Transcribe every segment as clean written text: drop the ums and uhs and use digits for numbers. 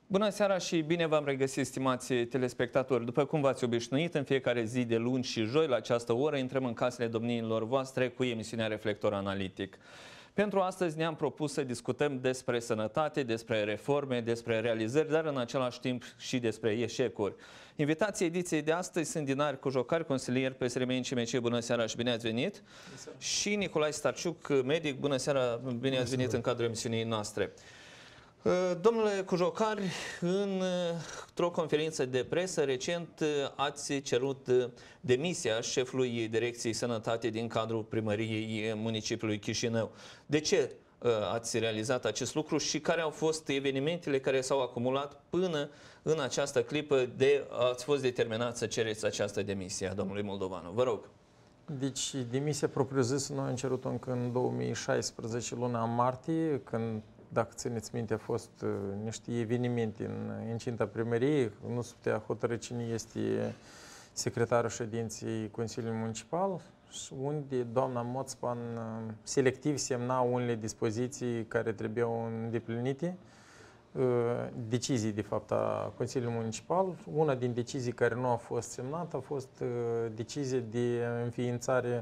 Bună seara și bine v-am regăsit, stimați telespectatori. După cum v-ați obișnuit, în fiecare zi de luni și joi, la această oră, intrăm în casele domniilor voastre cu emisiunea Reflector Analitic. Pentru astăzi ne-am propus să discutăm despre sănătate, despre reforme, despre realizări, dar în același timp și despre eșecuri. Invitații ediției de astăzi sunt Dinar Cujocari, consilier PSRM-CMC. Bună seara și bine ați venit! Și Nicolae Starciuc, medic. Bună seara, bine ați venit în cadrul emisiunii noastre. Domnule Cujocari, într-o conferință de presă recent ați cerut demisia șefului Direcției Sănătate din cadrul Primăriei Municipiului Chișinău. De ce ați realizat acest lucru și care au fost evenimentele care s-au acumulat până în această clipă de ați fost determinat să cereți această demisie a domnului Moldovanu? Vă rog. Deci, demisia propriu-zisă noi am cerut-o încă în 2016, luna martie, când, dacă țineți minte, a fost niște evenimente în incinta primăriei, nu se putea hotărâ cine este secretarul ședinței Consiliului Municipal, unde doamna Moțpan selectiv semna unele dispoziții care trebuiau îndeplinite, decizii, de fapt, a Consiliului Municipal. Una din decizii care nu a fost semnată a fost decizia de înființare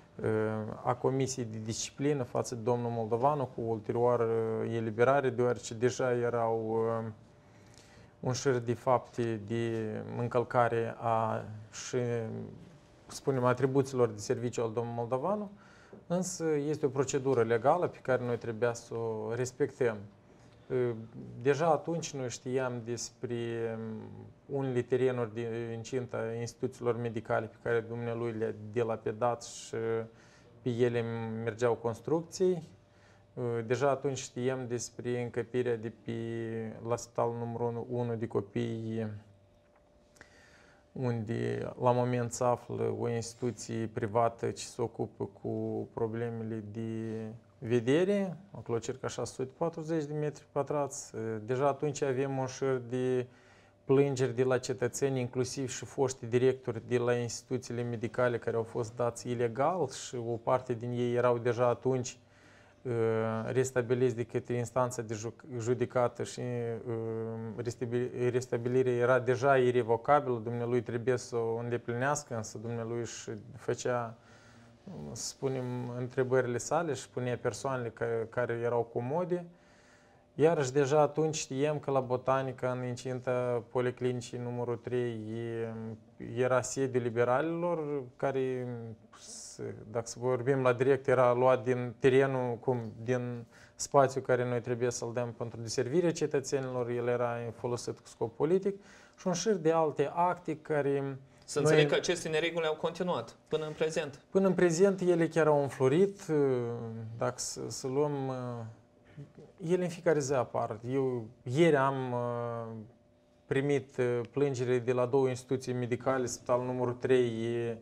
a Comisiei de Disciplină față de domnul Moldovanu, cu ulterior eliberare, deoarece deja erau un șir de fapte de încălcare a, și, spunem, atribuțiilor de serviciu al domnului Moldovanu, însă este o procedură legală pe care noi trebuia să o respectăm. Deja atunci noi știam despre unele terenuri din incinta instituțiilor medicale pe care dumnealui le-a dilapidat și pe ele mergeau construcții. Deja atunci știam despre încăpirea de pe la spitalul numărul 1 de copii, unde la moment se află o instituție privată ce se ocupă cu problemele de vedere, acolo circa 640 de metri pătrați. Deja atunci avem un șir de plângeri de la cetățeni, inclusiv și foști directori de la instituțiile medicale care au fost dați ilegal și o parte din ei erau deja atunci restabiliți de către instanța de judecată și restabilirea era deja irrevocabilă, dumnealui trebuie să o îndeplinească, însă dumnealui își făcea, să spunem, întrebările sale și punea persoanele care erau comode. Iarăși deja atunci știam că la Botanica, în incinta Policlinicii numărul 3, era sediul liberalilor, care, dacă să vorbim la direct, era luat din terenul, din spațiul care noi trebuie să-l dăm pentru deservirea cetățenilor, el era folosit cu scop politic și un șir de alte acte care... Să înțeleg că aceste nereguli au continuat până în prezent. Până în prezent ele chiar au înflorit, dacă să luăm... Ele în fiecare zi apar. Eu ieri am primit plângere de la două instituții medicale, spitalul numărul 3,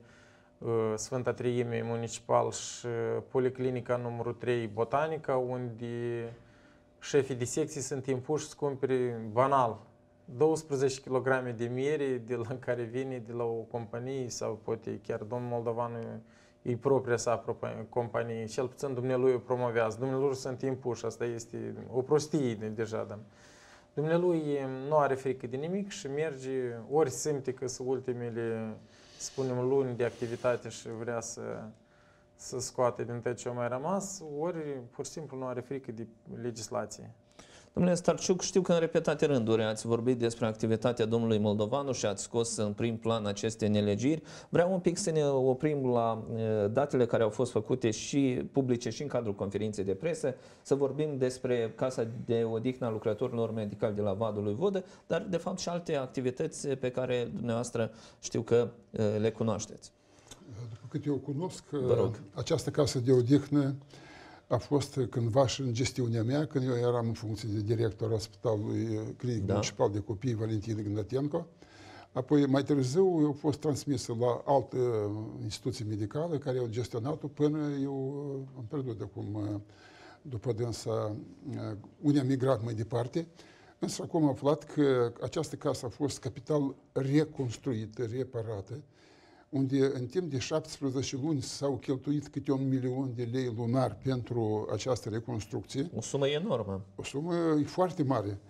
Sfânta Treime Municipal și Policlinica numărul 3, Botanica, unde șefii de secții sunt impuși să cumpere banal 12 kg de miere de la care vine de la o companie sau poate chiar domnul Moldovanu e propria sa companie, cel puțin dumnealui o promovează. Dumnealui sunt impuși, asta este o prostie deja. Da. Dumnealui nu are frică de nimic și merge, ori simte că sunt ultimele, spunem, luni de activitate și vrea să scoate din tot ce a mai rămas, ori pur și simplu nu are frică de legislație. Domnule Starciuc, știu că în repetate rânduri ați vorbit despre activitatea domnului Moldovanu și ați scos în prim plan aceste nelegiri. Vreau un pic să ne oprim la datele care au fost făcute și publice și în cadrul conferinței de presă, să vorbim despre Casa de Odihnă a lucrătorilor medicali de la Vadul lui Vodă, dar de fapt și alte activități pe care dumneavoastră știu că le cunoașteți. După cât eu cunosc, această casă de odihnă a fost cândva și în gestiunea mea, când eu eram în funcție de director al Spitalului Clinic Municipal de Copii Valentin Ignatenko. Apoi, mai târziu, eu a fost transmisă la altă instituție medicală care au gestionat-o până eu am pierdut acum, după dânsa, unde am migrat mai departe. Însă acum am aflat că această casă a fost capital reconstruită, reparată, unde în timp de 17 luni s-au cheltuit câte 1 milion de lei lunar pentru această reconstrucție. O sumă enormă. O sumă foarte mare.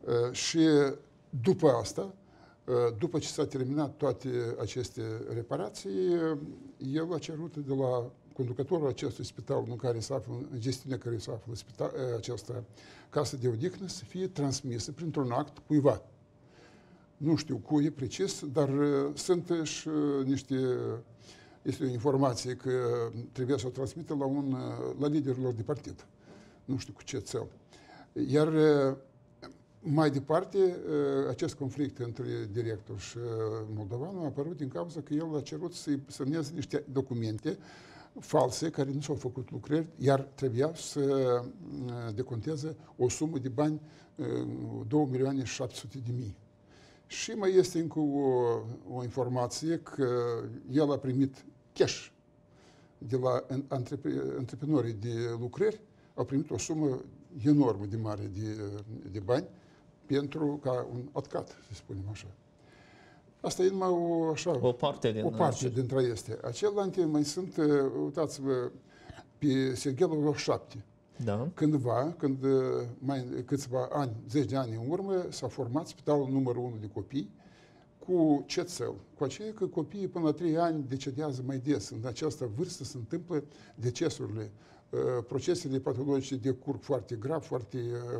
Și după asta, după ce s-a terminat toate aceste reparații, el a cerut de la conducătorul acestui spital în care se află, în gestiunea care se află această casă de odihnă, să fie transmisă printr-un act cuiva. Nu știu cui precis, dar sunt și niște, este o informație că trebuia să o transmită la liderilor de partid. Nu știu cu ce țel. Iar mai departe, acest conflict între director și moldovan a apărut din cauza că el a cerut să-i semneze niște documente false, care nu s-au făcut lucrări, iar trebuia să deconteze o sumă de bani, 2.700.000. Și mai este încă o informație că el a primit cash de la antreprenorii de lucrări, a primit o sumă enormă de mare de bani pentru ca un atcat, să spunem așa. Asta e numai o parte dintre este. Celelalte mai sunt, uitați-vă, pe Serghelul 7. Da. Cândva, când mai câțiva ani, 10 de ani în urmă, s-a format spitalul numărul 1 de copii. Cu ce țel? Cu aceea că copiii până la 3 ani decedează mai des. În această vârstă se întâmplă decesurile. Procesele patologice decurg foarte grav, foarte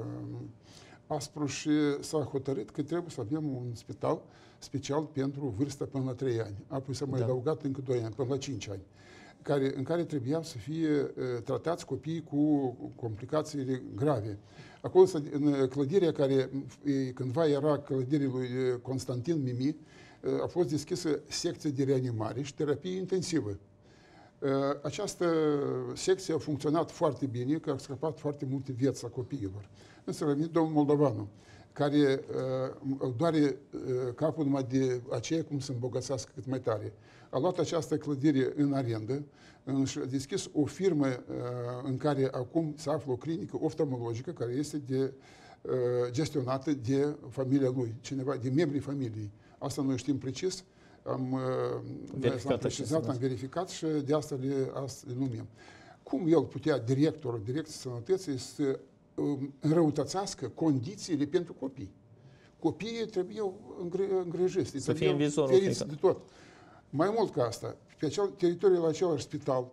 aspru și s-a hotărât că trebuie să avem un spital special pentru vârsta până la 3 ani. Apoi s-a mai adăugat încă 2 ani, până la 5 ani. În care trebuia să fie tratați copiii cu complicațiile grave. Acolo, în clădirea care cândva era clădirea lui Constantin Mimi, a fost deschisă secție de reanimare și terapie intensivă. Această secție a funcționat foarte bine, că a scăpat foarte multe vieți a copiilor. Însă a venit domnul Moldovanu, care doare capul numai de aceea cum să îmbogățească cât mai tare. A luat această clădire în arendă și a deschis o firmă în care acum se află o clinică oftalmologică care este gestionată de familia lui, cineva, de membrii familiei. Asta noi știm precis, am precizat, am verificat și de asta le numim. Cum el putea, directorul Direcției Sănătății, să înrăutățească condițiile pentru copii? Copiii trebuiau îngrijiți, să fie în vizorul feriți de tot. Mai mult ca asta, pe teritoriul același spital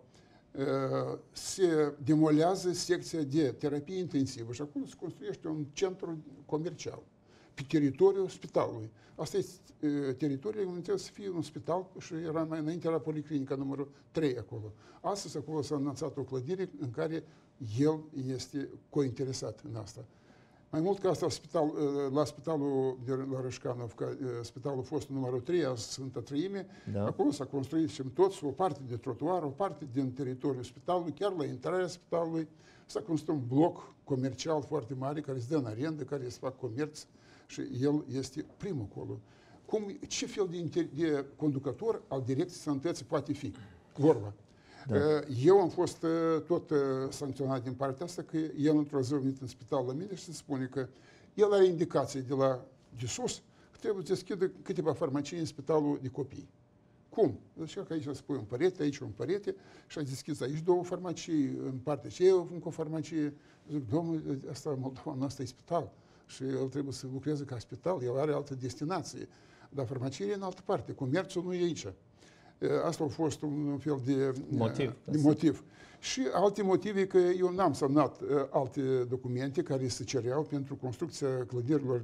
se demolează secția de terapie intensivă și acolo se construiește un centru comercial pe teritoriul spitalului. Asta este teritoriul unde trebuie să fie un spital și era mai înainte era policlinica numărul 3 acolo. Astăzi acolo s-a anunțat o clădire în care el este cointeresat în asta. Mai mult ca asta, la spitalul de la Rășcanov, spitalul fost numărul 3 a Sfânta Trăime, acolo s-a construit și toți o parte de trotuar, o parte din teritoriul spitalului, chiar la intrarea spitalului s-a construit un bloc comercial foarte mare care se dă în arendă, care se fac comerț și el este primul acolo. Ce fel de conducător al Direcției Sănătății poate fi? Vorba. Da. Eu am fost tot sancționat din partea asta că el într-o zi a venit în spital la mine și se spune că el are indicații de sus că trebuie să deschidă câteva farmacii în spitalul de copii. Cum? Deci că aici se pune un perete, aici un perete și a deschis aici 2 farmacii, în partea aceea încă o farmacie. Zic, domnule, asta Moldova, asta e spital și el trebuie să lucreze ca spital, el are altă destinație, dar farmaciile în altă parte, comerțul nu e aici. Asta a fost un fel de motiv. Și alte motive că eu n-am semnat alte documente care se cereau pentru construcția clădirilor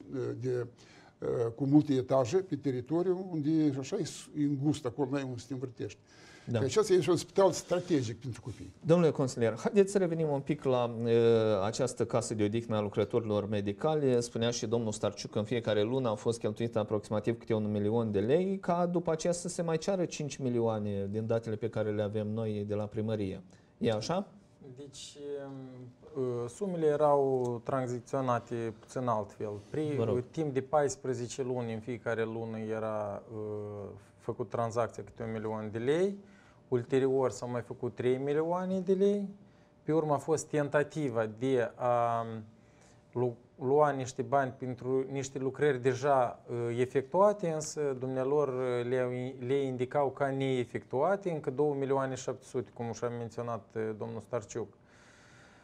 cu multe etaje pe teritoriu unde așa e îngust, acolo n-ai unde să te învârtești. Da. Acesta este un spital strategic pentru copii. Domnule consilier, haideți să revenim un pic la această casă de odihnă a lucrătorilor medicali. Spunea și domnul Starciuc că în fiecare lună au fost cheltuite aproximativ câte 1 milion de lei, ca după aceea să se mai ceară 5 milioane din datele pe care le avem noi de la primărie. E așa? Deci, sumele erau tranzacționate puțin altfel. Timp de 14 luni, în fiecare lună era făcut tranzacția câte 1 milion de lei. Ulterior s-au mai făcut 3 milioane de lei. Pe urmă a fost tentativa de a lua niște bani pentru niște lucrări deja efectuate, însă dumnealor le indicau ca neefectuate, încă 2.700.000, cum și-a menționat domnul Starciuc.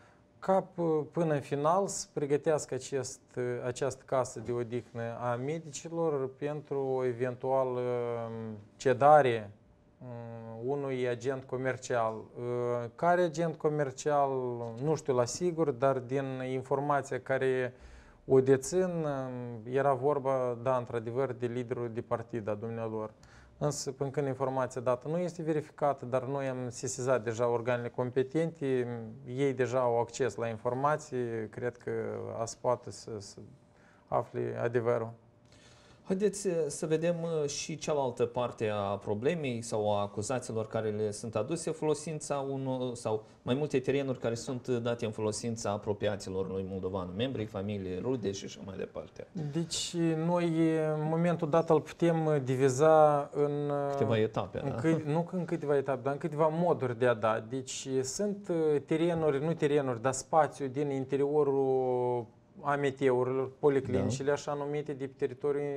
până în final să pregătească această casă de odihnă a medicilor pentru o eventuală cedare unui agent comercial. Care agent comercial, nu știu la sigur, dar din informația care o dețin, era vorba, da, într-adevăr, de liderul de partid a dumnealor. Însă, până când informația dată nu este verificată, dar noi am sesizat deja organele competente, ei deja au acces la informații, cred că azi poate să afle adevărul. Haideți să vedem și cealaltă parte a problemei sau a acuzațiilor care le sunt aduse, folosința unor sau mai multe terenuri care sunt date în folosința apropiaților lui moldovan, membrii familiei, rude și așa mai departe. Deci noi în momentul dat îl putem diviza în câteva etape, nu în câteva etape, dar în câteva moduri de a da. Deci sunt terenuri, nu terenuri, dar spațiu din interiorul AMT-urilor, policlinicile, așa numite, de pe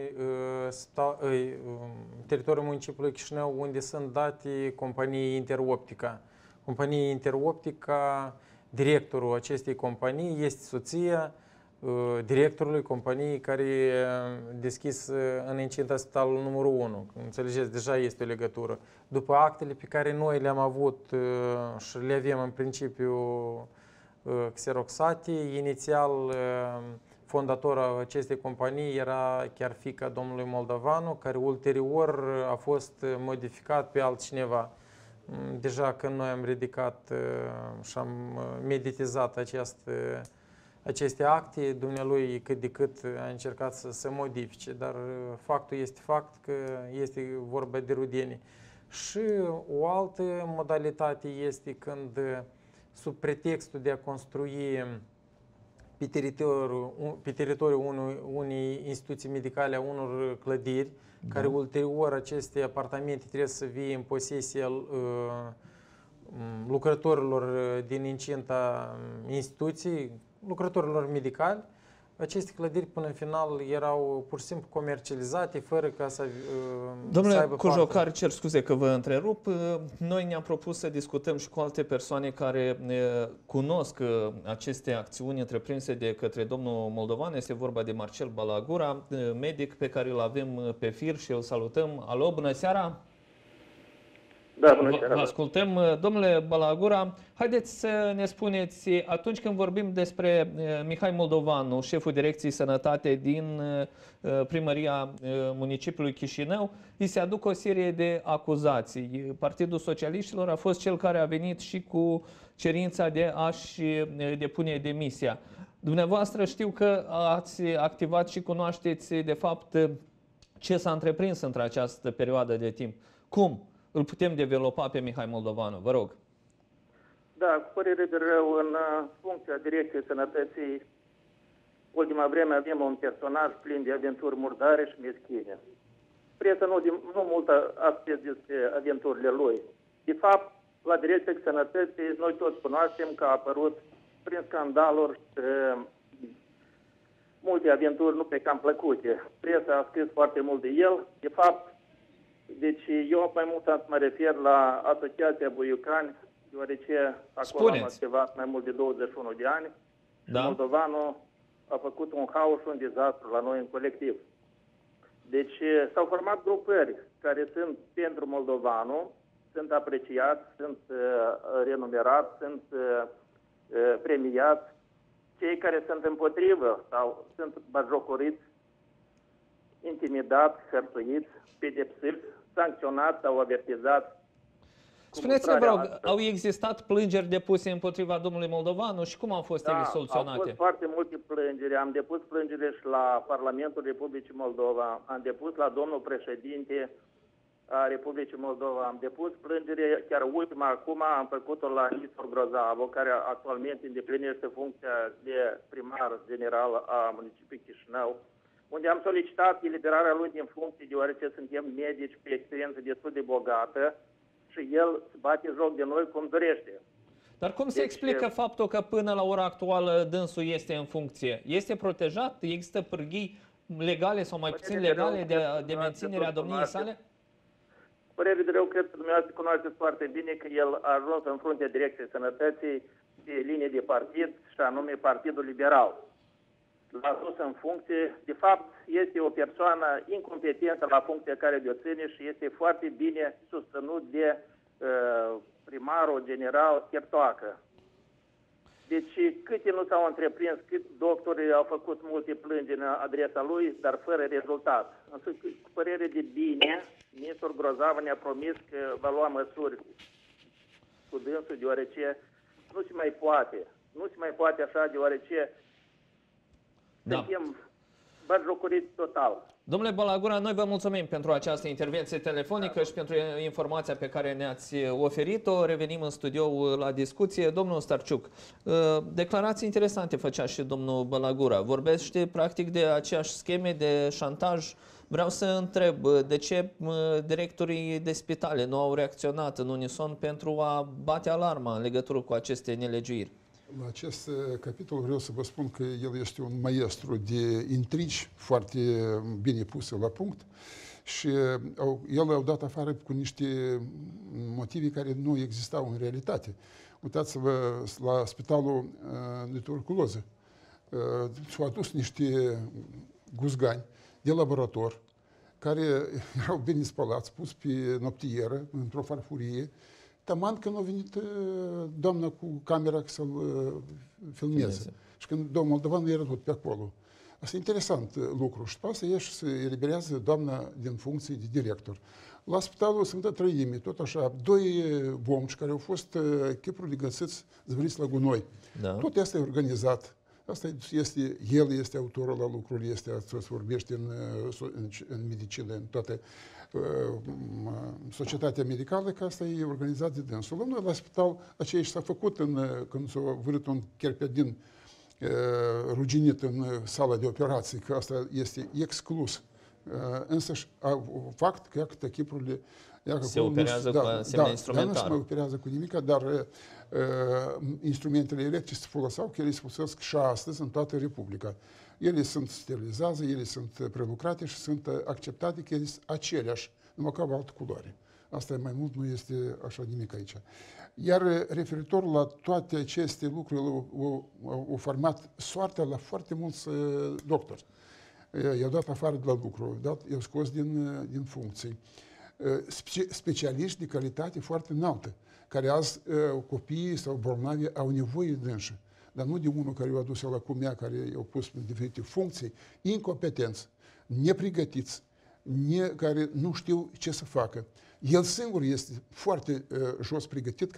teritoriul municipiului Chișinău, unde sunt date companiei Interoptica. Compania Interoptica, directorul acestei companii este soția directorului companiei care a deschis în incinta spitalul numărul 1. Înțelegeți, deja este o legătură. După actele pe care noi le-am avut și le avem în principiu xeroxate, inițial fondatorul acestei companii era chiar fiica domnului Moldovanu, care ulterior a fost modificat pe altcineva. Deja când noi am ridicat și am meditizat aceste acte, dumnealui cât de cât a încercat să modifice, dar faptul este fapt că este vorba de rudenie. Și o altă modalitate este când, sub pretextul de a construi pe teritoriul unei instituții medicale a unor clădiri, care ulterior aceste apartamente trebuie să fie în posesia lucrătorilor din incinta instituției, lucrătorilor medicali, aceste clădiri până în final erau pur și simplu comercializate fără ca să Domnule Cojocar, cer scuze că vă întrerup. Noi ne-am propus să discutăm și cu alte persoane care cunosc aceste acțiuni întreprinse de către domnul Moldovan. Este vorba de Marcel Balagura, medic pe care îl avem pe fir și îl salutăm. Alo, bună seara! Da, bună seara. Vă ascultăm. Domnule Balagura, haideți să ne spuneți, atunci când vorbim despre Mihai Moldovanu, șeful Direcției Sănătate din primăria municipiului Chișinău, îi se aduc o serie de acuzații. Partidul Socialiștilor a fost cel care a venit și cu cerința de a-și depune demisia. Dumneavoastră știu că ați activat și cunoașteți de fapt ce s-a întreprins între această perioadă de timp. Cum îl putem developa pe Mihai Moldovanu? Vă rog. Da, cu părere de rău, în funcția Direcției Sănătății, ultima vreme avem un personaj plin de aventuri murdare și meschine. Presa nu mult a spus despre aventurile lui. De fapt, la Direcția Sănătății, noi toți cunoaștem că a apărut prin scandaluri multe aventuri nu pe cam plăcute. Presa a scris foarte mult de el. De fapt, deci eu mai mult am să mă refer la Asociația Buiucani, deoarece acolo am activat mai mult de 21 de ani. Da. Moldovanu a făcut un haos și un dezastru la noi în colectiv. Deci s-au format grupări care sunt pentru Moldovanu, sunt apreciați, sunt renumerați, sunt premiați. Cei care sunt împotrivă sau sunt batjocoriți, intimidați, hărțuiți, pedepsiți, sancționați sau avertizați. Spuneți-ne, vă rog, au existat plângeri depuse împotriva domnului Moldovanu și cum au fost ele soluționate? Au fost foarte multe plângeri. Am depus plângere și la Parlamentul Republicii Moldova, am depus la domnul președinte a Republicii Moldova, am depus plângere, chiar ultima acum am făcut-o la Nistor Grozavo, care actualmente îndeplinește funcția de primar general a municipiului Chișinău, unde am solicitat eliberarea lui din funcție, deoarece suntem medici pe experiență destul de bogată și el se bate joc de noi cum dorește. Dar cum se explică faptul că până la ora actuală dânsul este în funcție? Este protejat? Există pârghii legale sau mai puțin legale de menținerea domniei sale? părere de rău, cred că dumneavoastră cunoașteți foarte bine că el a ajuns în fruntea Direcției Sănătății pe linie de partid, și anume Partidul Liberal. L-a dus în funcție. De fapt, este o persoană incompetentă la funcția care de-o ține și este foarte bine susținut de primarul general Chertoacă. Deci câte nu s-au întreprins, cât doctorii au făcut multe plângeri în adresa lui, dar fără rezultat. Însă, cu părere de bine, ministrul Grozavu ne-a promis că va lua măsuri cu dânsul, deoarece nu se mai poate. Nu se mai poate așa, deoarece suntem batjocoriți total. Domnule Balagura, noi vă mulțumim pentru această intervenție telefonică și pentru informația pe care ne-ați oferit-o. Revenim în studio la discuție. Domnul Starciuc, declarații interesante făcea și domnul Balagura. Vorbește practic de aceeași scheme de șantaj. Vreau să întreb de ce directorii de spitale nu au reacționat în unison pentru a bate alarma în legătură cu aceste nelegiuiri. La acest capitol vreau să vă spun că el este un maestru de intrigi foarte bine puse la punct și el a dat afară cu niște motive care nu existau în realitate. Uitați-vă la spitalul de tuberculoză. Și-au adus niște guzgani de laborator care erau bine spălați, pus pe noptieră, într-o farfurie, taman când a venit doamna cu camera să-l filmeze. Și când domnul Moldovan era tot pe acolo. Asta e interesant lucru. Și după asta ieși să eliberează doamna din funcție de director. La spitalul Sfântă Trăimii, tot așa, doi bomci care au fost chipurile găsiți zvârliți la gunoi. Da. Tot asta e organizat. Asta este, el este autorul la lucruri, este, se vorbește în medicină, în toate societatea medicală, că asta e organizat de dânsul. La noi, la spital, aceea s-a făcut când s-a vârât un cherpedin ruginit în sala de operații, că asta este exclus. Însă, fapt că chipurile se operează cu asemenea instrumentar. Nu se mai operează cu nimic, dar instrumentele electrice se foloseau, că ele se folosesc și astăzi în toată Republica. Ele sunt sterilizează, ele sunt prelucrate și sunt acceptate, că ele sunt aceleași, numai că au altă culoare. Asta e mai mult, nu este așa nimic aici. Iar referitor la toate aceste lucruri, au format soarta la foarte mulți doctori. I-au dat afară de la lucru, i-au scos din funcții. Specialiști de calitate foarte înaltă, care azi copiii sau bolnavi au nevoie de însă. Dar nu de unul care i-a adus la cumea, care i-au pus în diferite funcții, incompetenți, nepregătiți, care nu știu ce să facă. El singur este foarte jos pregătit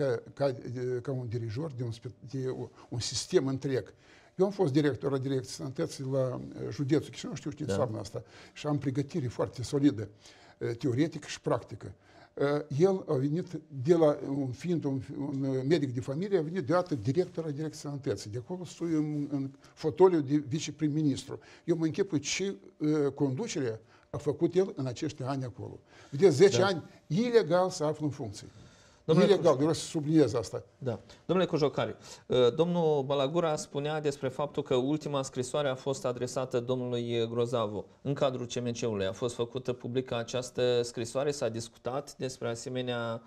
ca un dirijor de un sistem întreg. Eu am fost director la Direcției Sănătății la județul Chișinău, știu ce înseamnă asta, și am pregătire foarte solidă, teoretică și practică. El a venit de la, fiind un medic de familie, a venit deodată director la Direcției Sănătății. De acolo stoi în fotoliu de viceprim-ministru. Eu mă închipui ce conducerea a făcut el în acești ani acolo. Vedeți, 10 ani ilegal să află în funcție. Ilegal, vreau să subliniez asta. Da. Domnule Cojocari, domnul Balagura spunea despre faptul că ultima scrisoare a fost adresată domnului Grozavu în cadrul CMC-ului. A fost făcută publică această scrisoare? S-a discutat despre asemenea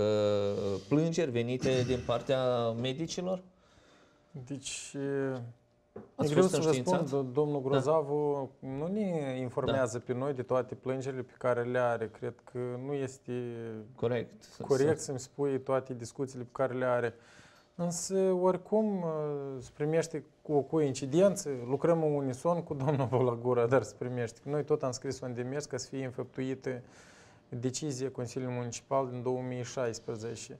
plângeri venite din partea medicilor? Deci, e greu să vă spun, domnul Grozavu nu ne informează pe noi de toate plângerile pe care le are. Cred că nu este corect să-mi spui toate discuțiile pe care le are. Însă, oricum, se primește cu o coincidență, lucrăm în unison cu domnul Balagura, dar se primește. Noi tot am scris un demers ca să fie înfăptuită decizia Consiliului Municipal din 2016.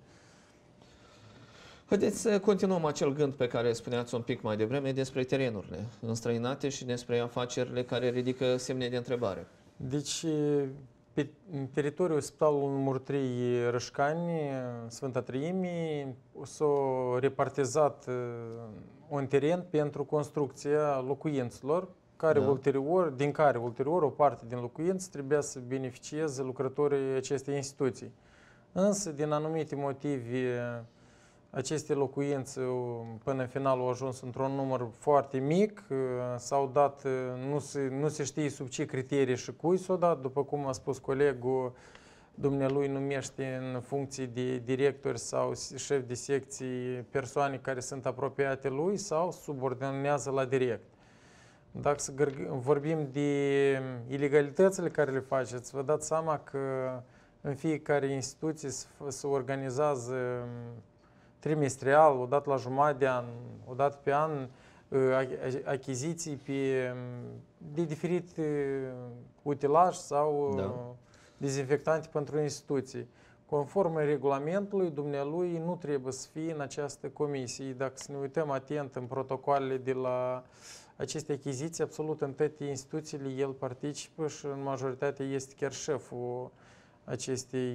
Haideți să continuăm acel gând pe care spuneați un pic mai devreme despre terenurile înstrăinate și despre afacerile care ridică semne de întrebare. Deci, pe teritoriul Spitalului numărul 3 Rășcani, Sfânta Trăimii, s-a repartizat un teren pentru construcția locuințelor, din care ulterior o parte din locuințe trebuia să beneficieze lucrătorii acestei instituții. Însă, din anumite motive, aceste locuințe până în final au ajuns într-un număr foarte mic, s-au dat, nu se știe sub ce criterii și cui s-au dat, după cum a spus colegul, dumnealui numește în funcții de directori sau șef de secții persoane care sunt apropiate lui sau subordonează la direct. Dacă vorbim de ilegalitățile care le faceți, vă dați seama că în fiecare instituție se organizează trimestrial, o dată la jumătate de an, o dată pe an, achiziții de diferit utilaj sau dezinfectante pentru instituții. Conform regulamentului, dumnealui nu trebuie să fie în această comisie. Dacă să ne uităm atent în protocoalele de la aceste achiziții, absolut în toate instituțiile el participă și în majoritate este chiar șeful acestei,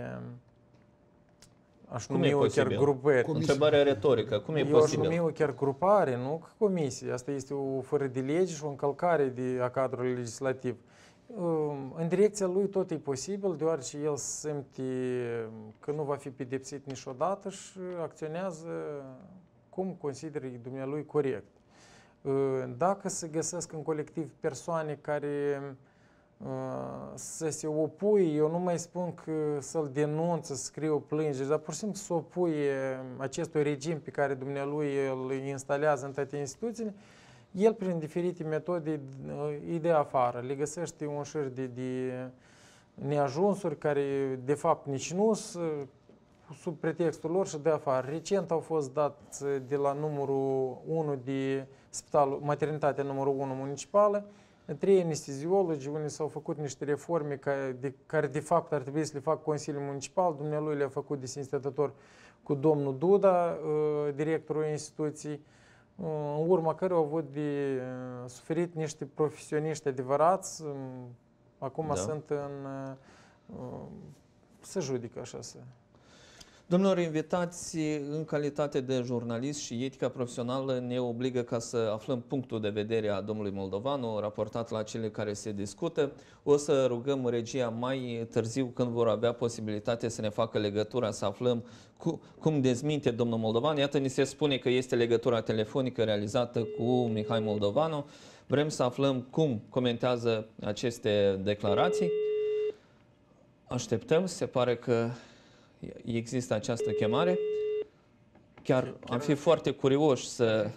aș numi o chiar grupări. Întrebarea retorică, cum e Eu posibil? aș numi o chiar grupare, nu comisie. Asta este o fără de lege și o încălcare a cadrului legislativ. În direcția lui tot e posibil, deoarece el simte că nu va fi pedepsit niciodată și acționează cum consideră dumnealui corect. Dacă se găsesc în colectiv persoane care să se opuie, eu nu mai spun că să-l denunță, să scrie o plângere, dar pur și simplu să opuie acestui regim pe care dumnealui îl instalează în toate instituțiile, el, prin diferite metode, îi dă afară, le găsește un șir de neajunsuri care, de fapt, nici nu sunt sub pretextul lor și dă afară. Recent au fost dați de la numărul 1 de spitalul, maternitatea numărul 1 municipală, 3 anesteziologi, unde s-au făcut niște reforme care de fapt ar trebui să le facă Consiliul Municipal. Dumnealui le-a făcut de cinstătător cu domnul Duda, directorul instituției, în urma care au avut de suferit niște profesioniști adevărați. Acum sunt să judică așa să... Domnilor invitați, în calitate de jurnalist și etica profesională ne obligă ca să aflăm punctul de vedere a domnului Moldovanu, raportat la cele care se discută. O să rugăm regia mai târziu, când vor avea posibilitate să ne facă legătura, să aflăm cum dezminte domnul Moldovanu. Iată, ni se spune că este legătura telefonică realizată cu Mihai Moldovanu. Vrem să aflăm cum comentează aceste declarații. Așteptăm, se pare că există această chemare. Chiar am fi foarte curioși să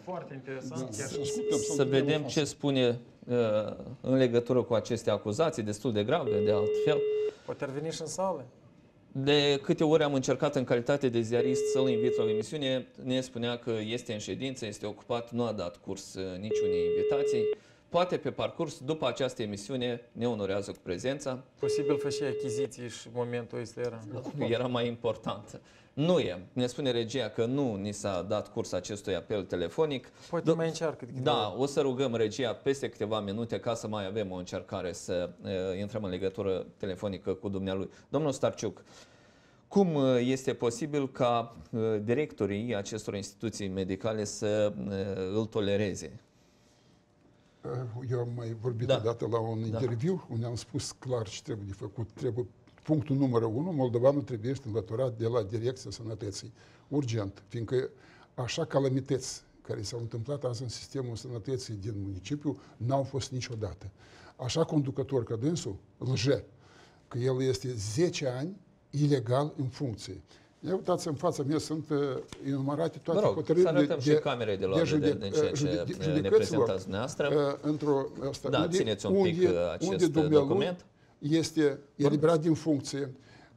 vedem ce spune în legătură cu aceste acuzații destul de grave, de altfel. Poate ar veni și în sală. De câte ori am încercat în calitate de ziarist să-l invit la o emisiune, ne spunea că este în ședință, este ocupat, nu a dat curs niciunei invitații. Poate pe parcurs, după această emisiune, ne onorează cu prezența. Posibil făcea achiziții și momentul ăsta era. Era mai important. Nu e. Ne spune regia că nu ni s-a dat curs acestui apel telefonic. Poate mai încearcă. Da, o să rugăm regia peste câteva minute ca să mai avem o încercare să intrăm în legătură telefonică cu dumnealui. Domnul Starciuc, cum este posibil ca directorii acestor instituții medicale să îl tolereze? Eu am mai vorbit odată la un interviu unde am spus clar ce trebuie de făcut. Punctul numărul 1, Moldovanul trebuie să înlăturat de la Direcția Sănătății. Urgent, fiindcă așa calamități care s-au întâmplat azi în sistemul sănătății din municipiu n-au fost niciodată. Așa conducător ca dânsul, lăge, că el este 10 ani ilegal în funcție. Ia uitați, în fața mea sunt enumerate toate hotărârile să arătăm și camerei de luat din ceea ce ne prezentați dumneavoastră. Da, țineți un pic acest document. Este eliberat din funcție.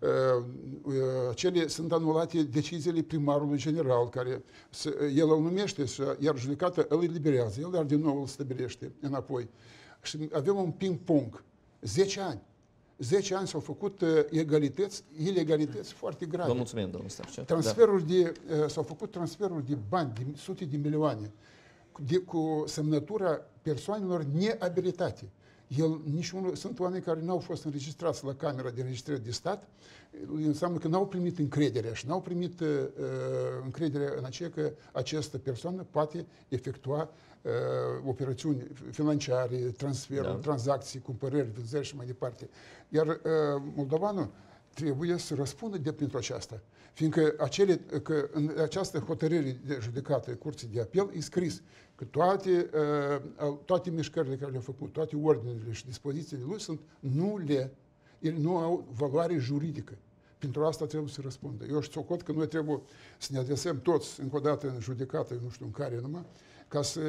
Cele sunt anulate deciziile primarului general, care el îl numește, iar judecata îl eliberează, el dar din nou îl stabilește înapoi. Și avem un ping-pong. 10 ani. 10 ani s-au făcut ilegalități foarte grave. Vă mulțumim, domnul Starciuc. S-au făcut transferuri de bani, de sute de milioane, cu semnătura persoanelor neabilitate. Sunt oameni care n-au fost înregistrați la Camera de Înregistrare de Stat, înseamnă că n-au primit încrederea și n-au primit încrederea în aceea că această persoană poate efectua operațiuni financiare, transferuri, tranzacții, cumpărări, vânzări și mai departe. Iar Moldovanul trebuie să răspundă de pentru aceasta, fiindcă în această hotărâre de judecată Curții de Apel e scris că toate mișcările care le-au făcut, toate ordinele și dispozițiile lui sunt nule. ele nu au valoare juridică. Pentru asta trebuie să răspundă. Eu socot că noi trebuie să ne adresăm toți, încă o dată, în judecată, nu știu în care numai, ca să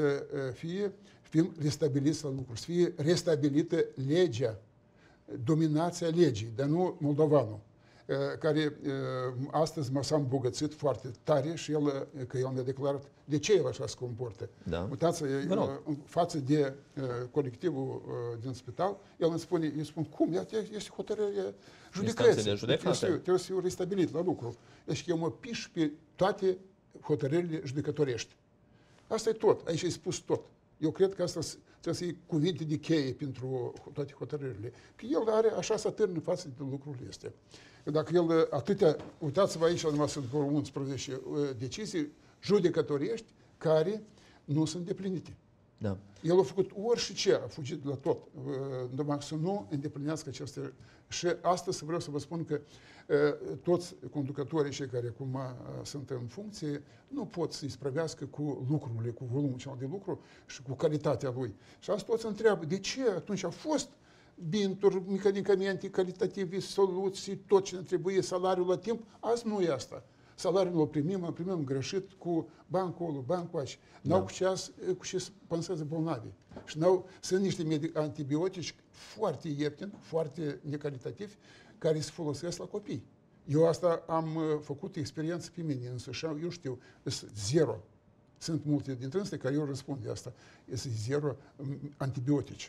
fim restabiliți la lucruri, să fie restabilită legea, dominația legii, dar nu moldovanul, care astăzi s-a îmbogățit foarte tare și el, că el mi-a declarat de ce el așa se comportă. Da. Uitați, față de colectivul din spital, el îmi spune, eu spun, cum? Este hotărâre judecății. Trebuie să fiu restabilit la lucru. Deci eu mă piș pe toate hotărârile judecătorești. Asta e tot. Aici e spus tot. Eu cred că asta trebuie să iei cuvinte de cheie pentru toate hotărârile. Că el are așa să atârnă față de lucrurile astea. Dacă el atâtea, uitați-vă aici, numai sunt 11 decizii judecătorești care nu sunt îndeplinite. Da. El a făcut orice, a fugit la tot, numai să nu îndeplinească aceste. Și astăzi vreau să vă spun că toți conducătorii cei care acum sunt în funcție nu pot să-i spravească cu lucrurile, cu volumul cel de lucru și cu calitatea lui. Și asta toți întreabă, de ce atunci a fost binturi, medicamente calitative, soluții, tot ce ne trebuie, salariul la timp, azi nu e asta. Salariul îl primim greșit cu bancul, bancul aici. N-au cu ce să panseze bolnavi. Și sunt niște antibiotici foarte ieftini, foarte necalitativi, care se folosesc la copii. Eu asta am făcut experiență pe mine, însă eu știu, este zero. Sunt multe dintre astea care eu răspund de asta. Este zero antibiotici.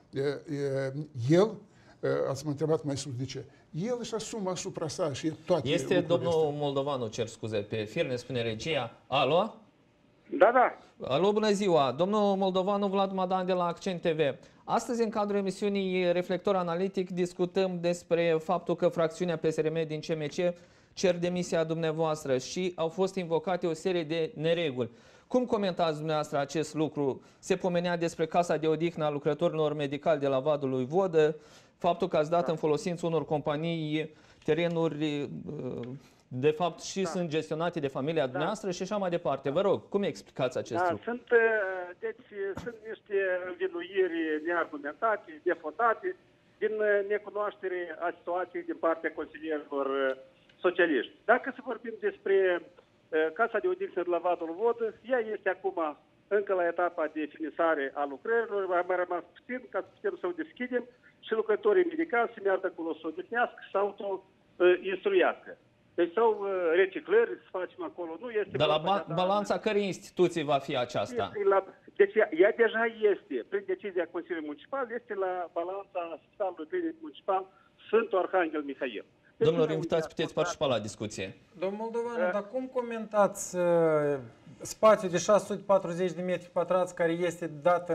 El, ați mă întrebat mai sus de ce, el își asumă asupra sa și toate. Este domnul Moldovanu, cer scuze, pe fir, ne spune regia. Alo? Da. Alo, bună ziua! Domnul Moldovanu, Vlad Madan de la Accent TV. Astăzi, în cadrul emisiunii Reflector Analitic, discutăm despre faptul că fracțiunea PSRM din CMC cer demisia dumneavoastră și au fost invocate o serie de nereguli. Cum comentați dumneavoastră acest lucru? Se pomenea despre Casa de Odihnă a lucrătorilor medicali de la Vadul lui Vodă, faptul că ați dat în folosință unor companii terenuri, de fapt și sunt gestionate de familia dumneavoastră și așa mai departe. Vă rog, cum explicați acest lucru? Sunt niște învinuiri neargumentate, defondate, din necunoaștere a situației din partea consilierilor socialiști. Dacă să vorbim despre Casa de Odihnă de la Vadul Vodă, ea este acum încă la etapa de finisare a lucrărilor, a mai rămas puțin ca să putem să o deschidem și lucrătorii medicali să meargă acolo să o odihnească sau auto-instruiască. Deci sau reciclări să facem acolo. Nu este. Dar la balanța cărei instituții va fi aceasta? Deci ea deja este, prin decizia Consiliului Municipal, este la balanța Spitalului Clinic Municipal Sfântul Arhanghel Mihail. Deci, domnilor invitați, puteți participa la discuție. Domnul Moldovanu, dar cum comentați spațiul de 640 de metri pătrați care este dat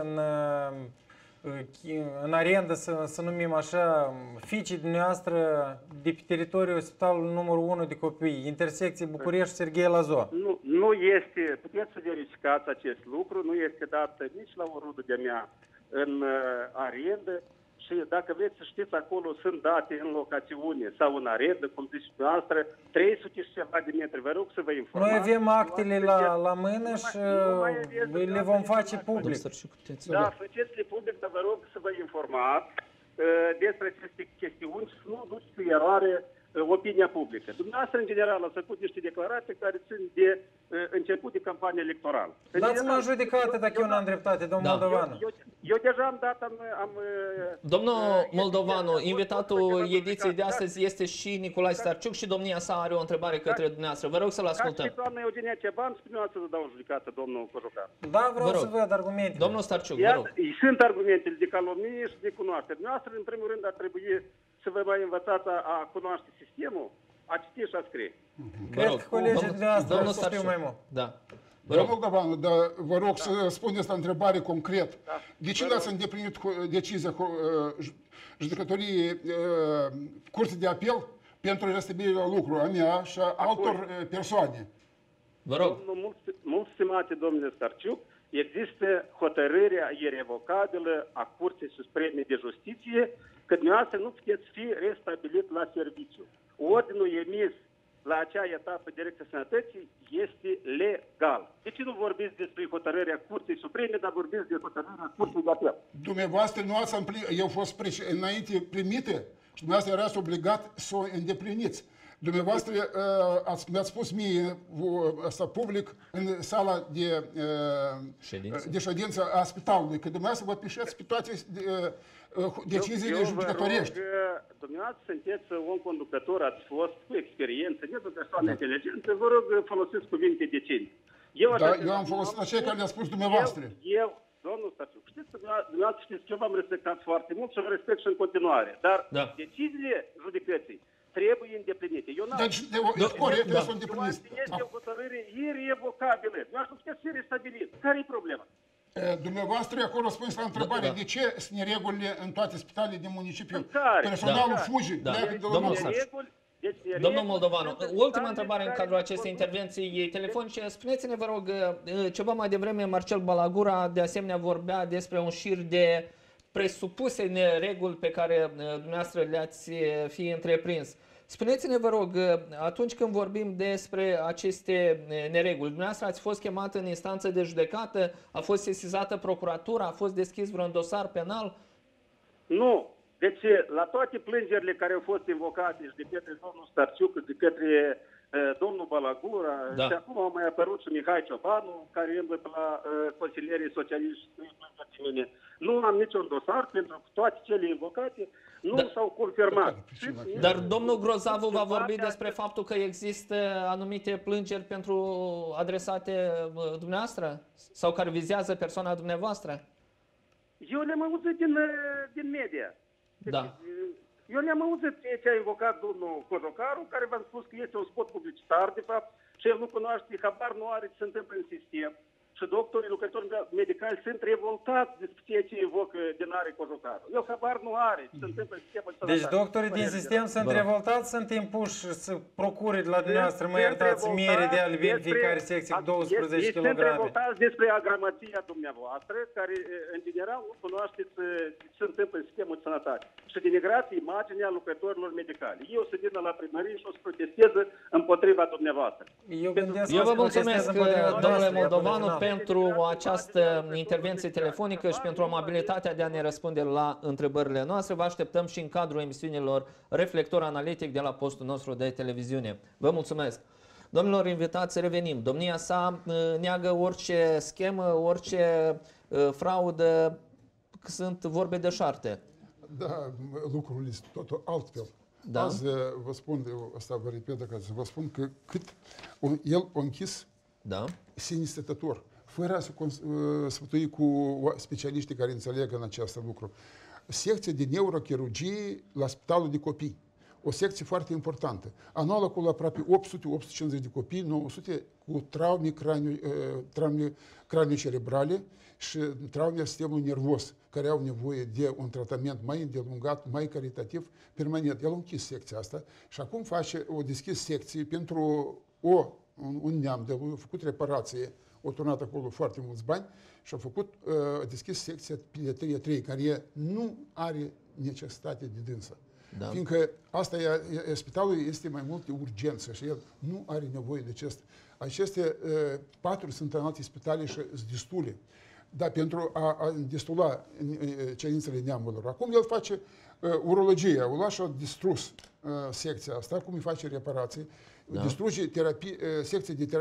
în arendă, să numim așa, fiicii dumneavoastră de pe teritoriul Spitalului numărul 1 de copii, intersecție București-Serghei Lazo? Nu este, puteți să verificați acest lucru, nu este dat nici la o rudă de-a mea în arendă. Și dacă vreți să știți, acolo sunt date în locațiune sau în arendă, cum ziceți noastră, 300 și ceva de metri. Vă rog să vă informați. Noi avem actele la mână și le vom face public. Da, faceți-le public, dar vă rog să vă informați despre aceste chestiuni și să nu duceți eroare opinia publică. Dumneavoastră, în general, ați făcut niște declarații care țin de început de campanie electorală. Dați-mă în judecată dacă eu n-am dreptate, domnul Moldovanu. Eu deja am dat, Domnul Moldovanu, invitatul ediției de astăzi este și Nicolae Starciuc și domnia sa are o întrebare către dumneavoastră. Vă rog să-l ascultăm. Ca și doamna Eugenia Ceban, spuneați să dau în judecată, domnul Cojocar. Da, vreau să văd argumente. Domnul Starciuc, vă rog. Sunt argumentele de calomnie și de cunoaștere. Dumneavoastră, în primul rând, ar trebui să vă mai învățați a cunoaște sistemul, a citi și a scrie. Cred că colegii dumneavoastră să știu mai mult. Da. Domnul Moldovanu, dar vă rog să spuneți la întrebare concret. De ce n-ați îndeplinit decizia judecătoriei Curții de Apel pentru restabilirea lucru a mea și a altor persoane? Vă rog. Mult stimate domnule Starciuc, există hotărârea irrevocabilă a Curții Supreme de Justiție că dumneavoastră nu puteți fi restabilit la serviciu. Ordinul emis la acea etapă Direcția Sănătății este legal. De ce nu vorbiți despre hotărârea Curții Supreme, dar vorbiți de hotărârea Curții de Apel? Dumneavoastră nu ați eu fost înainte primite și dumneavoastră erați obligat să o îndepliniți. Dumneavoastră mi-ați spus mie asta public în sala de ședință a spitalului, că dumneavoastră vă pișeți pe toate deciziile judecătorești. Dumneavoastră sunteți un conducător, ați fost cu experiență, nu o persoană inteligentă, vă rog folosiți cuvinte decente. Eu am folosit așa care le-a spus dumneavoastră. Domnul Stăciu, știți că dumneavoastră știți că eu v-am respectat foarte mult și vă respect și în continuare, dar deciziile judecății trebuie îndeplinite. Deci, corect, trebuie să o îndepliniți. Este o hotărâre irrevocabilă. Nu aș putea fi restabilit. Care e problema? Dumneavoastră acolo spuneți la întrebare de ce sunt neregulile în toate spitalele din municipiu. Personalul fuge, pleacă de la municipiu. Domnul Moldovanu, ultima întrebare în cadrul acestei intervenții telefonice. Spuneți-ne, vă rog, ceva mai devreme Marcel Balagura de asemenea vorbea despre un șir de presupuse nereguli pe care dumneavoastră le-ați fi întreprins. Spuneți-ne, vă rog, atunci când vorbim despre aceste nereguli, dumneavoastră ați fost chemat în instanță de judecată, a fost sesizată procuratura, a fost deschis vreun dosar penal? Nu. Deci, la toate plângerile care au fost invocate și de către domnul Starciuc, de către domnul Balagura, și acum a mai apărut și Mihai Ciobanu, care îmblă pe la consilierii socialiști de mine. Nu am niciun dosar, pentru că toate cele invocate nu s-au confirmat. Dar domnul Grozavu va vorbi despre faptul că există anumite plângeri adresate dumneavoastră? Sau care vizează persoana dumneavoastră? Eu le-am auzit din media. Da. Eu le-am auzit ce a invocat domnul Cojocaru, care v-am spus că este un spot publicitar, de fapt, și el nu cunoaște, habar nu are ce se întâmplă în sistem. Și doctorii, lucrătorii medicali sunt revoltați despre ceea ce invocă Dinare Cojocaru. El habar nu are ce se întâmplă în sistemul sănătate. Deci doctorii din sistem sunt revoltați, sunt impuși să procure de la dumneavoastră, mă iertați, miere de alvin fiecare secție cu 12 kg. Sunt revoltați despre agramația dumneavoastră, care în general nu cunoașteți ce se întâmplă în sistemul de sănătate. Și denigrați imaginea lucrătorilor medicali. Eu să vină la primărie și o să protesteze împotriva dumneavoastră. Eu vă mulțumesc, domnule Moldovanu, pentru această intervenție telefonică și pentru amabilitatea de a ne răspunde la întrebările noastre. Vă așteptăm și în cadrul emisiunilor Reflector Analitic de la postul nostru de televiziune. Vă mulțumesc! Domnilor invitați, revenim. Domnia sa neagă orice schemă, orice fraudă, sunt vorbe de șarte. Da, lucrurile sunt totul altfel. Da. Azi vă spun, asta vă repet, că vă spun că cât el a închis sine stătător, fără a se sfătui cu specialiștii care înțeleg în acest lucru. Secție de neurochirurgie la Spitalul de Copii. O secție foarte importantă. Anual acolo aproape 800-850 de copii, 900 cu traume craniocerebrale și traume sistemului nervos, care au nevoie de un tratament mai îndelungat, mai caritativ, permanent. El a închis secția asta și acum o deschis secție pentru un neam de lui, a făcut reparație, a turnat acolo foarte mulți bani și a deschis secția pediatrie 3, care nu are necesitate de dânsă. Da. Fiindcă asta spitalul este mai mult de urgență și el nu are nevoie de aceste paturi sunt în alte spitale și sunt destule. Dar pentru a destula cerințele neamurilor. Acum el face urologie, a luat și a distrus secția asta, cum îi face reparații, distruge secția de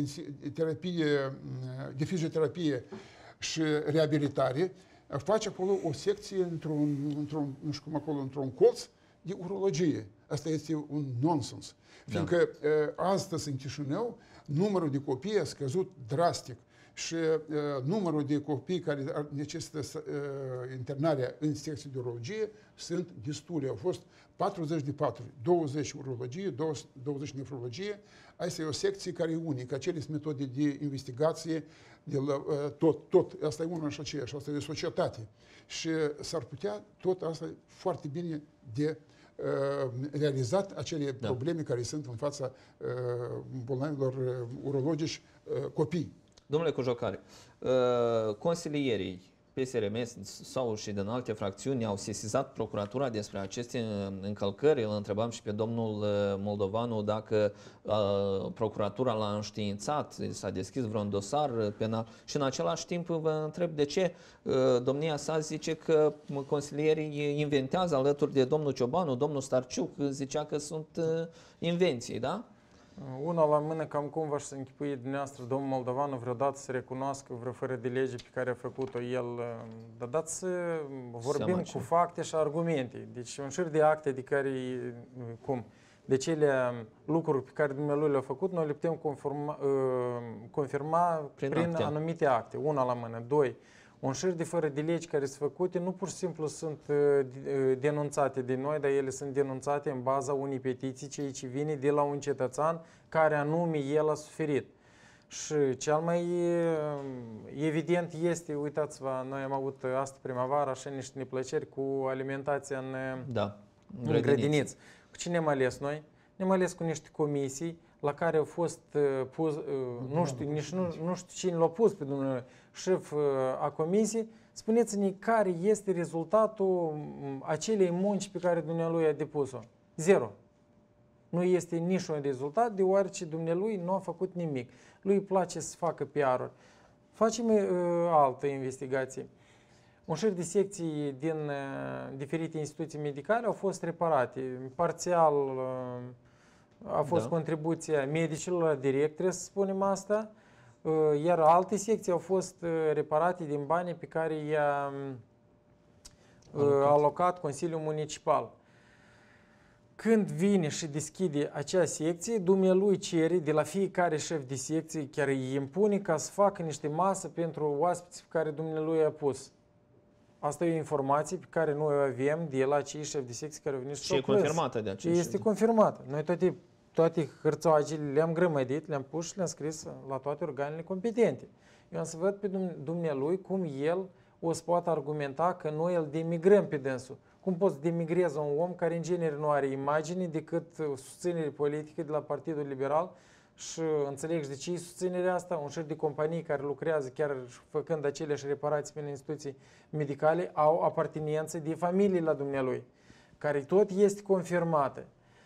de fizioterapie și reabilitare, face acolo o secție într-un colț de urologie. Asta este un nonsens. Fiindcă astăzi în Chișinău numărul de copii a scăzut drastic și numărul de copii care necesită internarea în secție de urologie sunt destule. Au fost 40 de paturi, 20 urologie, 20 nefrologie. Asta e o secție care e unică. Acele sunt metode de investigație, de tot. Asta e unul și aceeași, asta e societate. Și s-ar putea tot asta foarte bine de realizat acele probleme care sunt în fața bolnavilor urologici copii. Domnule Cojocari, consilierii PSRM sau și din alte fracțiuni au sesizat procuratura despre aceste încălcări. Îl întrebam și pe domnul Moldovanu dacă procuratura l-a înștiințat, s-a deschis vreun dosar penal și în același timp vă întreb de ce domnia sa zice că consilierii inventează alături de domnul Ciobanu, domnul Starciuc zicea că sunt invenții, da? Una la mână, cam cum v-aș închipui dumneavoastră, domnul Moldovanu, vreodată să recunoască vreo fără de lege pe care a făcut-o el. Dar dați să vorbim cu fapte și argumente. Deci un șir de acte de care, de cele lucruri pe care dumnealui le-a făcut, noi le putem confirma prin anumite acte. Una la mână. Doi, un șir de fără de legi care sunt făcute nu pur și simplu sunt denunțate de noi, dar ele sunt denunțate în baza unei petiții, ceea ce vine de la un cetățean care anume el a suferit. Și cel mai evident este, uitați-vă, noi am avut asta primăvară așa niște neplăceri cu alimentația în grădiniți. Cu cine ne-am ales noi? Ne-am ales cu niște comisii la care au fost pus, nu știu cine l-a pus pe domnul șef a comisiei. Spuneți-ne care este rezultatul acelei munci pe care dumnealui a depus-o. Zero. Nu este niciun rezultat, deoarece dumnealui nu a făcut nimic. Lui îi place să facă PR-uri. Facem altă investigație. Un șir de secții din diferite instituții medicale au fost reparate. Parțial a fost contribuția medicilor la direct, trebuie să spunem asta, iar alte secții au fost reparate din banii pe care i-a alocat Consiliul Municipal. Când vine și deschide acea secție, dumnealui cere de la fiecare șef de secție, chiar îi impune ca să facă niște masă pentru oaspeți pe care dumnealui a pus. Asta e o informație pe care noi o avem de la cei șefi de secție care au venit și e confirmată de aceștia. Este confirmată. Noi toate hârțoagele le-am grămădit, le-am pus și le-am scris la toate organele competente. Eu am să văd pe dumnealui cum el o să poată argumenta că noi îl demigrăm pe dânsul. Cum poți demigrezi un om care în genere nu are imagine decât susținere politică de la Partidul Liberal și înțelegi de ce e susținerea asta? Un șir de companii care lucrează chiar făcând aceleași reparații prin instituții medicale au apartiniență de familie la dumnealui, care tot este confirmată.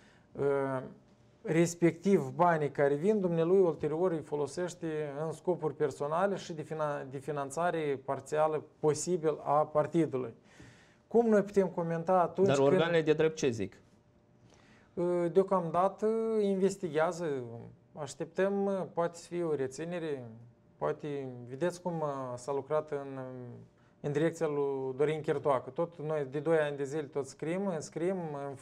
Respectiv banii care vin, dumnealui ulterior îi folosește în scopuri personale și de finanțare parțială posibil a partidului. Cum noi putem comenta atunci Dar organele de drept ce zic? Deocamdată investigează. Așteptăm, poate să fie o reținere, poate, vedeți cum s-a lucrat în direcția lui Dorin Chirtoacă. Tot noi de 2 ani de zile tot scriem,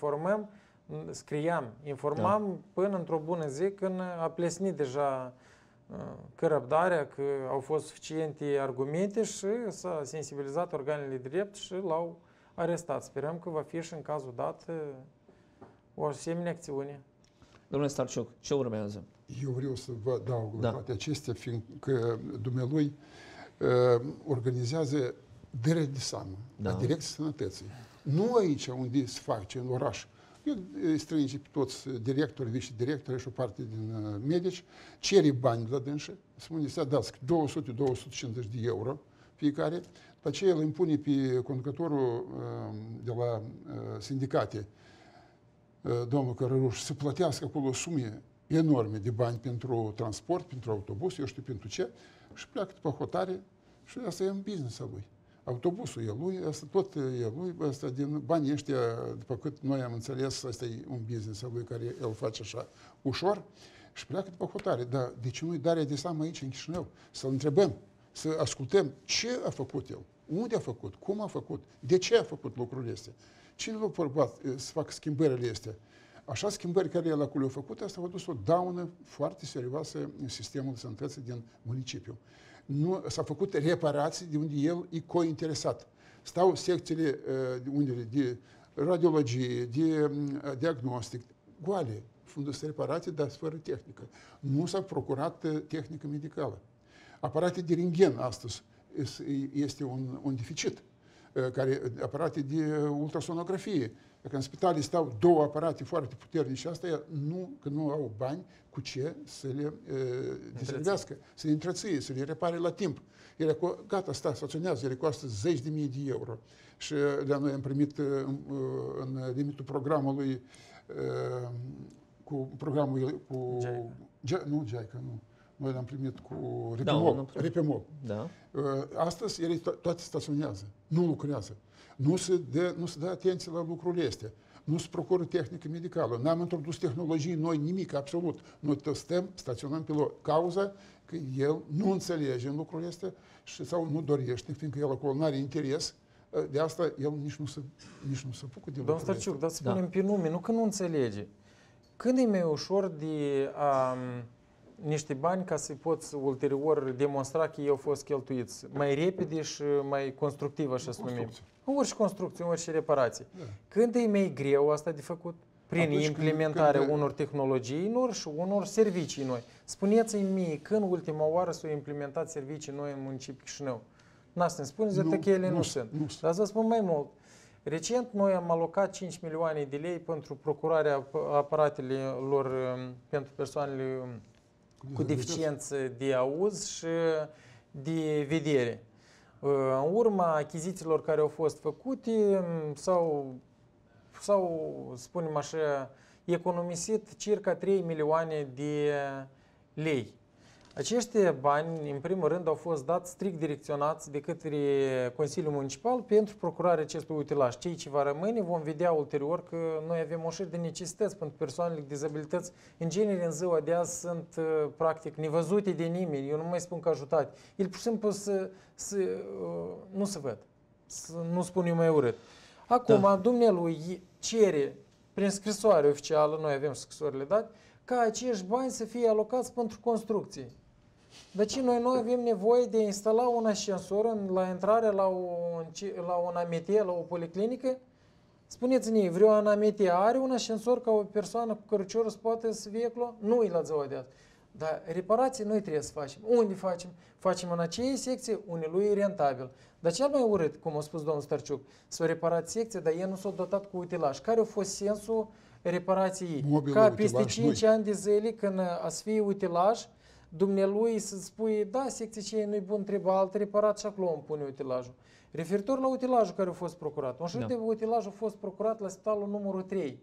informam până într-o bună zi când a plesnit deja că răbdarea, că au fost suficiente argumente și s-a sensibilizat organele de drept și l-au arestat. Sperăm că va fi și în cazul dat o asemenea acțiune. Domnule Starciuc, ce urmează? Eu vreau să vă adaug la toate acestea, fiindcă dumnealui organizează Dere de Seamă, la Direcția Sănătății. Nu aici unde se face, în oraș. El strânge pe toți directori, vice-directori și o parte din medici, cere bani de la dânșă, spune să dați 200-250 de euro fiecare, după aceea îl impune pe conducătorul de la sindicate, domnul Cărăruș, să plătească acolo sume enorme de bani pentru transport, pentru autobuz, eu știu pentru ce, și pleacă după hotare și asta e un business al lui. Autobusul e lui, asta tot e lui, asta din banii ăștia, după cât noi am înțeles, asta e un business al lui care el face așa ușor și pleacă după hotare. Dar de ce nu-i darea de seamă aici, în Chișinău? Să-l întrebăm, să ascultăm ce a făcut el, unde a făcut, cum a făcut, de ce a făcut lucrurile astea, cine l-a bărbat să facă schimbările astea. Așa schimbări care el acolo a făcut, asta a dus o daună foarte serioasă în sistemul de sănătății din municipiu. Nu, s-a făcut reparații de unde el e cointeresat. Stau secțiile de radiologie, de diagnostic, goale, fundul reparații, dar fără tehnică. Nu s-a procurat tehnică medicală. Aparate de rentgen astăzi este un deficit. Aparate de ultrasonografie Dacă în spitale stau două aparate foarte puternice, asta e că nu au bani cu ce să le deservească, să le întreție, să le repare la timp. Ele gata, staționează, ele costă 10.000 de euro. Și la noi am primit în limitul programului cu programul cu nu JICA, nu. Noi l-am primit cu Repemol. Da. Astăzi ele toate staționează, nu lucrează. Nu se dă atenție la lucrurile astea. Nu se procură tehnică medicală. N-am introdus tehnologii noi, nimic, absolut. Noi testăm, staționăm pe loc. Cauza că el nu înțelege în lucrurile astea sau nu dorește, fiindcă el acolo nu are interes. De asta el nici nu se apucă de lucrurile. Domnul Stărciuc, dar să spunem pe nume, nu că nu înțelege. Când e mai ușor de niște bani ca să-i poți ulterior demonstra că ei au fost cheltuiți mai repede și mai constructiv, așa să numim. În orice construcție, în orice reparație. Da. Când e mai greu asta de făcut? Prin implementarea unor tehnologii noi și unor servicii noi. Spuneți-mi mie, când ultima oară s-au implementat servicii noi în municipiul Chișinău? N-ați să-mi spuneți că ele nu sunt. Dar să spun mai mult. Recent noi am alocat 5 milioane de lei pentru procurarea aparatelor pentru persoanele cu deficiență de auz și de vedere. În urma achizițiilor care au fost făcute s-au, spunem așa, economisit circa 3 milioane de lei. Acești bani, în primul rând, au fost dați strict direcționați de către Consiliul Municipal pentru procurarea acestui utilaj. Cei ce va rămâne vom vedea ulterior că noi avem o serie de necesități pentru persoanele cu dizabilități. În genere, în ziua de azi sunt practic nevăzute de nimeni. Eu nu mai spun că ajutate. El pur și simplu nu se văd. Nu spun eu mai urât. Acum, dumnealui cere prin scrisoare oficială, noi avem scrisorile date, ca acești bani să fie alocați pentru construcții. Deci noi avem nevoie de a instala un ascensor la intrare la un AMT, la o policlinică. Spuneți-ne, vreau un AMT are un ascensor ca o persoană cu căruciorul să poată să fie acolo? Nu e la ziua de azi. Dar reparații noi trebuie să facem. Unde facem? Facem în acei secții unde lui e rentabil. Dar cel mai urât, cum a spus domnul Stărciuc, s-au reparat secții, dar ei nu s-au dotat cu utilaj. Care a fost sensul reparației? Ca peste 5 ani de zile, când a să fie utilaj, dumnealui să spui, da, secția ce nu-i bun, trebuie altă reparat și acolo îmi pune utilajul. Referitor la utilajul care a fost procurat. Un șir de utilaj a fost procurat la spitalul numărul 3.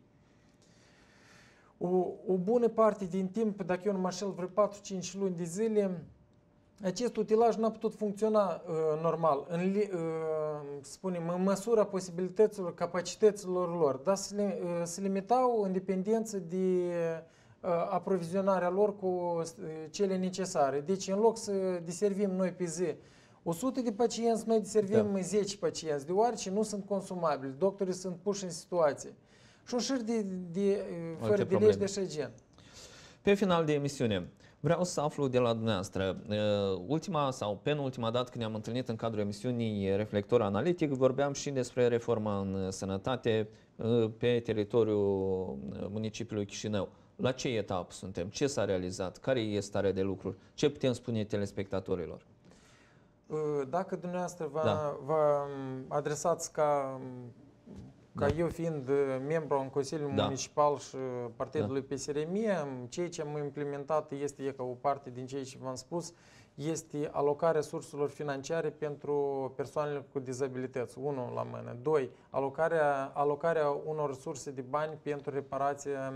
O bună parte din timp, dacă eu nu mă înșel, vreo 4-5 luni de zile, acest utilaj n-a putut funcționa normal, spunem, în măsura posibilităților, capacităților lor, dar se limitau în dependență de aprovizionarea lor cu cele necesare. Deci, în loc să deservim noi pe zi 100 de pacienți, noi deservim 10 pacienți, deoarece nu sunt consumabili, doctorii sunt puși în situație. Și un șir fără de legi de așa gen. Pe final de emisiune, vreau să aflu de la dumneavoastră, ultima sau penultima dată când ne-am întâlnit în cadrul emisiunii Reflector Analitic, vorbeam și despre reforma în sănătate pe teritoriul municipiului Chișinău. La ce etapă suntem? Ce s-a realizat? Care este starea de lucruri? Ce putem spune telespectatorilor? Dacă dumneavoastră vă adresați ca eu fiind membru în Consiliul Municipal și Partidului PSRM, ceea ce am implementat este ca o parte din ceea ce v-am spus, este alocarea surselor financiare pentru persoanele cu dizabilități, 1 la mână. 2, alocarea unor surse de bani pentru reparația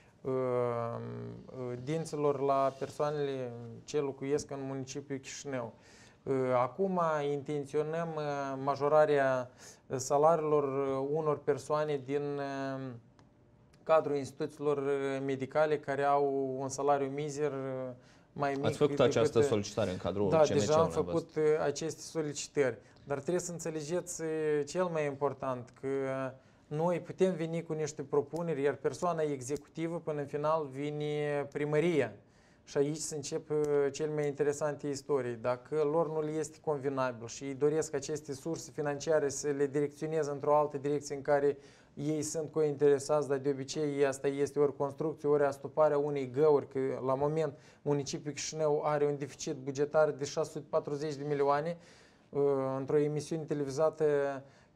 dinților la persoanele ce locuiesc în municipiul Chișinău. Acum intenționăm majorarea salariilor unor persoane din cadrul instituțiilor medicale care au un salariu mizer mai mic. Ați făcut această solicitare în cadrul CMC? Da, deja am făcut aceste solicitări. Dar trebuie să înțelegeți cel mai important, că noi putem veni cu niște propuneri, iar persoana executivă până în final vine primăria. Și aici se încep cele mai interesante istorii. Dacă lor nu le este convenabil și ei doresc aceste surse financiare să le direcționeze într-o altă direcție în care ei sunt cointeresați, dar de obicei asta este ori construcție, ori astuparea unei găuri, că la moment municipiul Chișinău are un deficit bugetar de 640 de milioane. Într-o emisiune televizată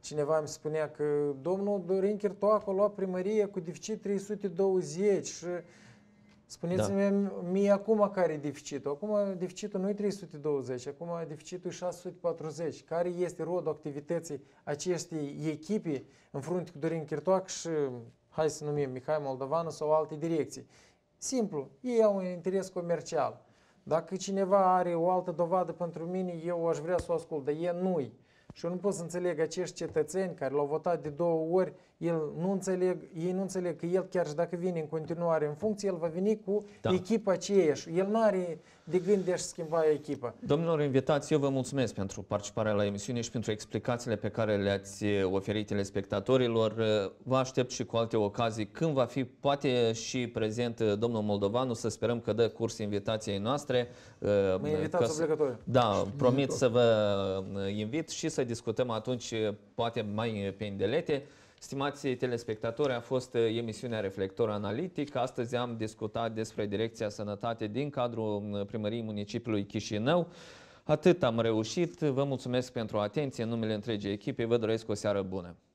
cineva îmi spunea că domnul Dorin Chirtoacă a luat primărie cu deficit 320 și spuneți-mi mie acum care e deficitul. Acum deficitul nu e 320, acum deficitul e 640. Care este rodul activității acestei echipe în frunte cu Dorin Chirtoacă și, hai să numim, Mihai Moldovanu sau alte direcții? Simplu, ei au un interes comercial. Dacă cineva are o altă dovadă pentru mine, eu aș vrea să o ascult, dar el nu-i. Și eu nu pot să înțeleg acești cetățeni care l-au votat de 2 ori, ei nu înțeleg că el chiar și dacă vine în continuare în funcție, el va veni cu echipa aceeași. El nu are de gând de a-și schimba echipa. Domnilor invitați, eu vă mulțumesc pentru participarea la emisiune și pentru explicațiile pe care le-ați oferit telespectatorilor. Vă aștept și cu alte ocazii când va fi poate și prezent domnul Moldovanu, să sperăm că dă curs invitației noastre. Mă invitați obligatoriu. Da, promit să vă invit și să discutăm atunci poate mai pe îndelete. Stimați telespectatori, a fost emisiunea Reflector Analitic. Astăzi am discutat despre Direcția Sănătate din cadrul Primăriei Municipiului Chișinău. Atât am reușit. Vă mulțumesc pentru atenție. În numele întregii echipe vă doresc o seară bună.